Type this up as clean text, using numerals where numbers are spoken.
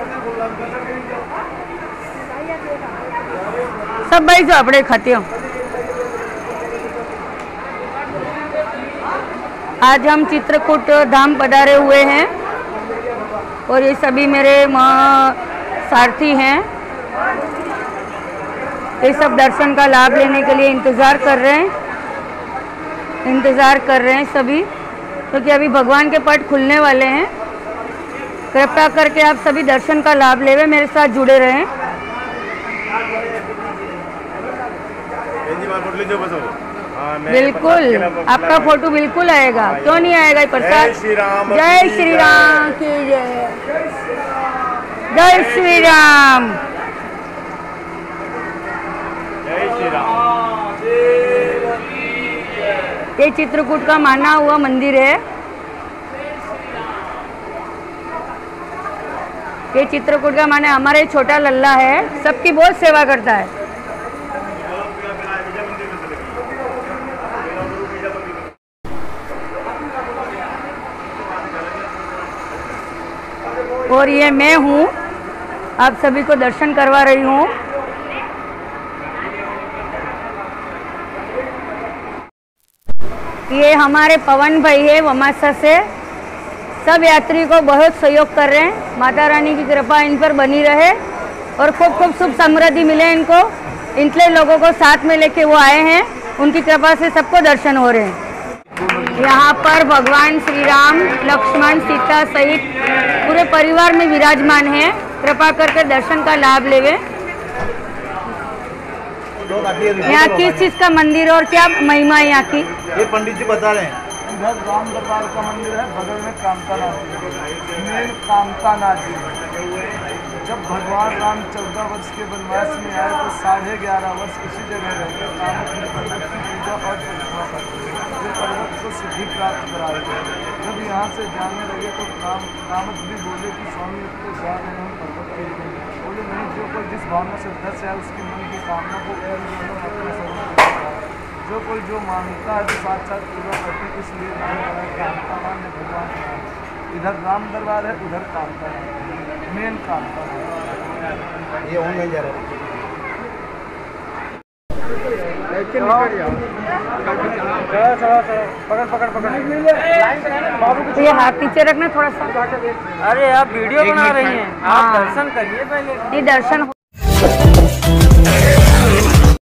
सब भाई जो अपने खाते हो। आज हम चित्रकूट धाम पधारे हुए हैं और ये सभी मेरे सारथी हैं। ये सब दर्शन का लाभ लेने के लिए इंतज़ार कर रहे हैं सभी, क्योंकि अभी भगवान के पट खुलने वाले हैं। कृपया करके आप सभी दर्शन का लाभ लेवे, मेरे साथ जुड़े रहें। बिल्कुल आपका फोटो बिल्कुल आएगा, क्यों नहीं आएगा प्रसाद। जय श्री राम की जय, जय श्री राम, जय श्री राम। ये चित्रकूट का माना हुआ मंदिर है। ये चित्रकूट का माने हमारे छोटा लल्ला है, सबकी बहुत सेवा करता है। और ये मैं हूँ, आप सभी को दर्शन करवा रही हूँ। ये हमारे पवन भाई है वमासा से, सब यात्री को बहुत सहयोग कर रहे हैं। माता रानी की कृपा इन पर बनी रहे और खूब खूब सुख समृद्धि मिले इनको। इतने लोगों को साथ में लेके वो आए हैं, उनकी कृपा से सबको दर्शन हो रहे हैं। यहाँ पर भगवान श्री राम, लक्ष्मण, सीता सहित पूरे परिवार में विराजमान हैं। कृपा करके दर्शन का लाभ लेवे। यहाँ किस चीज का मंदिर और क्या महिमा है यहाँ की? ये पंडित जी बता रहे हैं। इधर राम दरबार का मंदिर है, बगल में कामतानाथ मेन कामतानाथ जी। जब भगवान राम 14 वर्ष के वनवास में आए तो 11.5 वर्ष इसी जगह रहकर कामत पर्वत की पूजा और प्रतिष्ठा करते, ये पर्वत को सिद्धि प्राप्त कराए थे। जब यहाँ से जाने लगे तो कामत भी बोले कि स्वामी अब तो जा रहे हैं पर्वत के लिए। बोले नहीं, जो कोई जिस भावना से दस है उसकी मन की कामना को अपने सर्व, जो कोई जो मांगता है तो साक्षात पूरा करते, इसलिए कामतानाथ ने भगवान का नाम। इधर राम दरबार है, उधर कामतानाथ मेन कामतानाथ। ये होने जा रहा है। तो ये हाथ पीछे रखना थोड़ा सा। अरे आप वीडियो बना रही हैं, आप दर्शन करिए पहले। ये दर्शन